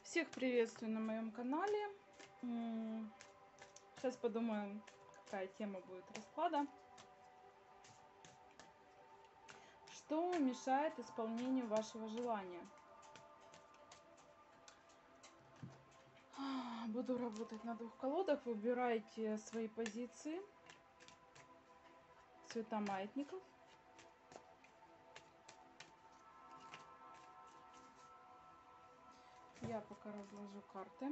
Всех приветствую на моем канале. Сейчас подумаем, какая тема будет расклада. Что мешает исполнению вашего желания? Буду работать на двух колодах. Выбирайте свои позиции. Цвета маятников. Я пока разложу карты.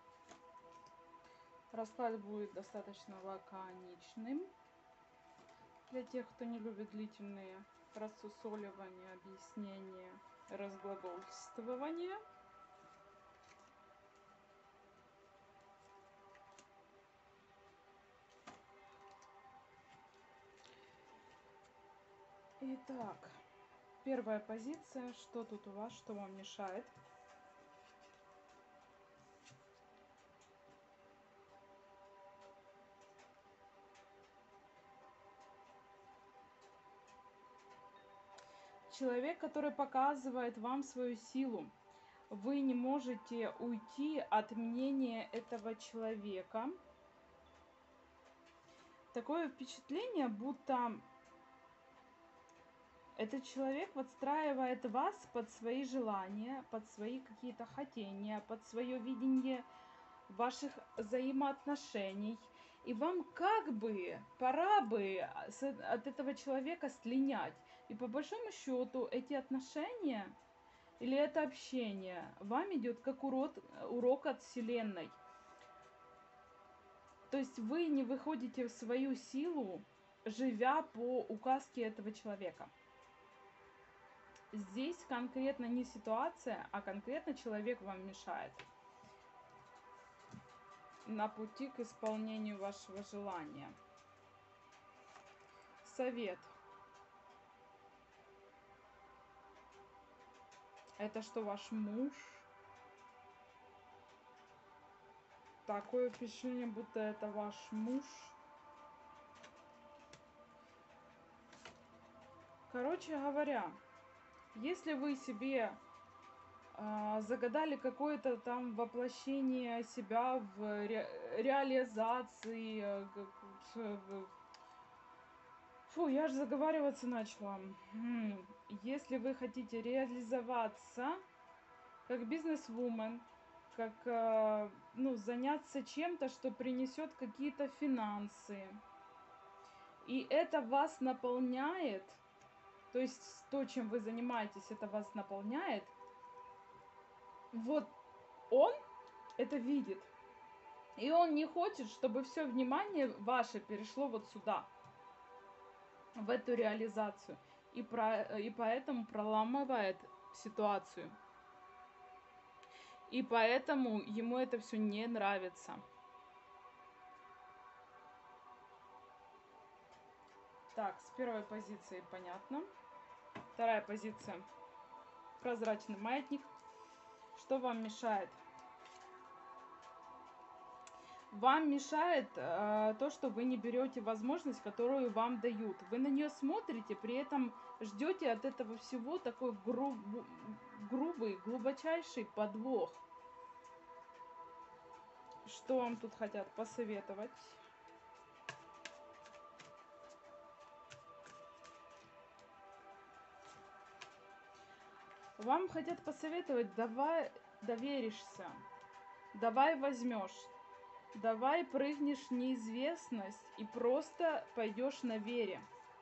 Расклад будет достаточно лаконичным. Для тех, кто не любит длительные рассусоливания, объяснения, разглагольствования. Итак, первая позиция. Что тут у вас, что вам мешает? Человек, который показывает вам свою силу. Вы не можете уйти от мнения этого человека. Такое впечатление, будто этот человек подстраивает вас под свои желания, под свои какие-то хотения, под свое видение ваших взаимоотношений. И вам как бы пора бы от этого человека слинять. И по большому счету эти отношения или это общение вам идет как урок от Вселенной. То есть вы не выходите в свою силу, живя по указке этого человека. Здесь конкретно не ситуация, а конкретно человек вам мешает на пути к исполнению вашего желания. Совет. Это что, ваш муж? Такое впечатление, будто это ваш муж. Короче говоря, если вы себе загадали какое-то там воплощение себя в реализации. Фу, я же заговариваться начала. Если вы хотите реализоваться как бизнес-вумен, как заняться чем-то, что принесет какие-то финансы, и это вас наполняет, то есть то, чем вы занимаетесь, это вас наполняет, вот он это видит. И он не хочет, чтобы все внимание ваше перешло вот сюда, в эту реализацию. И поэтому проламывает ситуацию. И поэтому ему это все не нравится. Так, с первой позиции понятно. Вторая позиция. Прозрачный маятник. Что вам мешает? Вам мешает то, что вы не берете возможность, которую вам дают. Вы на нее смотрите, при этом ждете от этого всего такой грубый, глубочайший подвох. Что вам тут хотят посоветовать? Вам хотят посоветовать: давай доверишься, давай возьмешь. Давай прыгнешь в неизвестность и просто пойдешь на вере.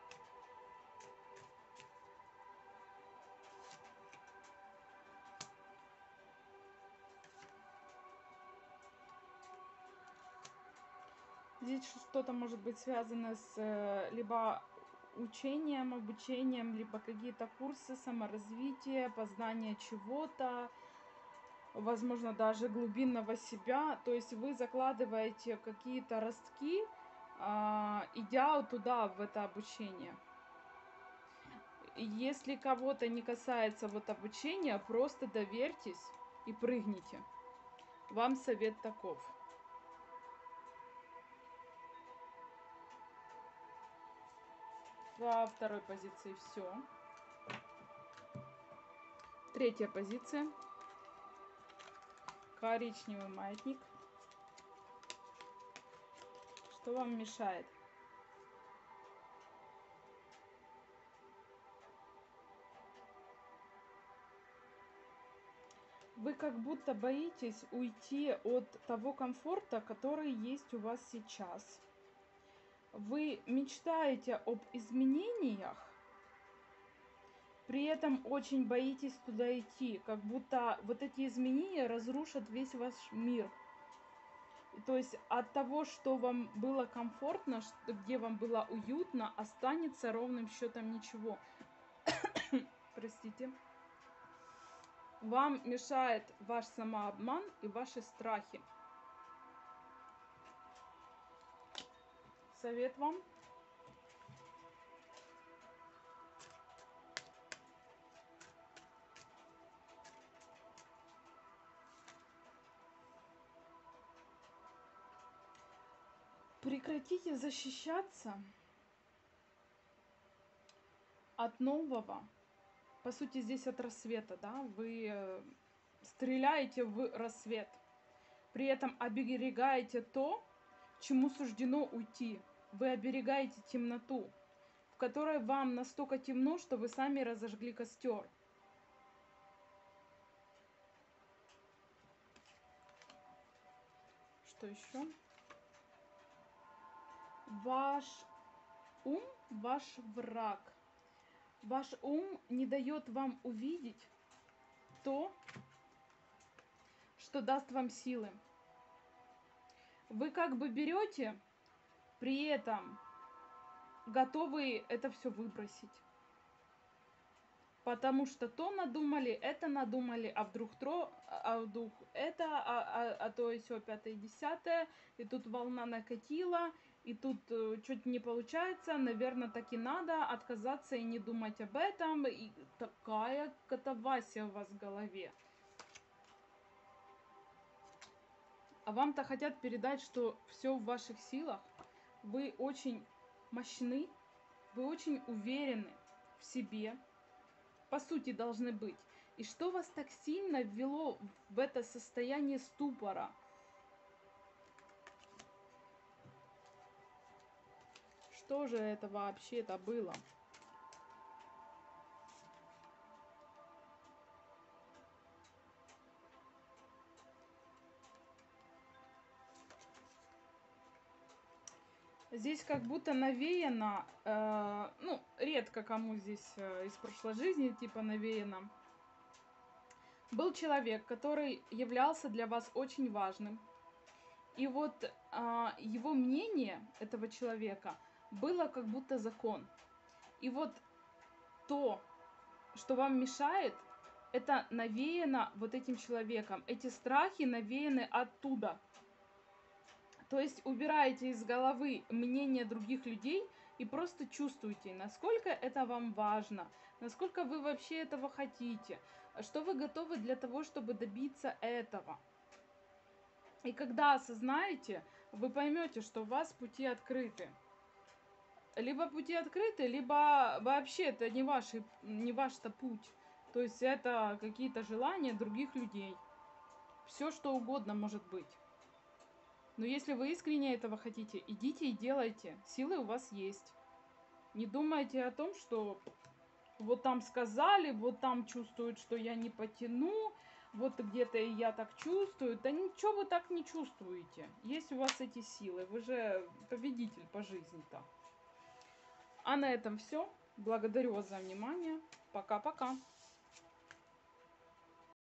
Здесь что-то может быть связано с либо учением, обучением, либо какие-то курсы саморазвития, познания чего-то, возможно, даже глубинного себя. То есть вы закладываете какие-то ростки, идя туда, в это обучение. Если кого-то не касается вот обучения, просто доверьтесь и прыгните. Вам совет таков. Во второй позиции все. Третья позиция. Коричневый маятник. Что вам мешает? Вы как будто боитесь уйти от того комфорта, который есть у вас сейчас. Вы мечтаете об изменениях, при этом очень боитесь туда идти, как будто вот эти изменения разрушат весь ваш мир. То есть от того, что вам было комфортно, где вам было уютно, останется ровным счетом ничего. Простите. Вам мешает ваш самообман и ваши страхи. Совет вам. Прекратите защищаться от нового. По сути, здесь от рассвета, да? Вы стреляете в рассвет. При этом оберегаете то, чему суждено уйти. Вы оберегаете темноту, в которой вам настолько темно, что вы сами разожгли костер. Что еще? Ваш ум, ваш враг. Ваш ум не дает вам увидеть то, что даст вам силы. Вы как бы берете, при этом готовы это все выбросить. Потому что то надумали, а вдруг это, то и все, пятое, десятое, и тут волна накатила, и тут что-то не получается, наверное, так и надо отказаться и не думать об этом, и такая катавасия у вас в голове. А вам-то хотят передать, что все в ваших силах, вы очень мощны, вы очень уверены в себе, по сути, должны быть. И что вас так сильно ввело в это состояние ступора? Что же это вообще-то было? Здесь как будто навеяно, ну, редко кому здесь из прошлой жизни типа навеяно. Был человек, который являлся для вас очень важным. И вот его мнение этого человека было как будто закон. И вот то, что вам мешает, это навеяно вот этим человеком. Эти страхи навеяны оттуда. То есть убираете из головы мнение других людей и просто чувствуете, насколько это вам важно, насколько вы вообще этого хотите, что вы готовы для того, чтобы добиться этого. И когда осознаете, вы поймете, что у вас пути открыты. Либо пути открыты, либо вообще это не ваш-то путь. То есть это какие-то желания других людей. Все что угодно может быть. Но если вы искренне этого хотите, идите и делайте. Силы у вас есть. Не думайте о том, что вот там сказали, вот там чувствуют, что я не потяну, вот где-то и я так чувствую. Да ничего вы так не чувствуете. Есть у вас эти силы. Вы же победитель по жизни-то. А на этом все. Благодарю вас за внимание. Пока-пока.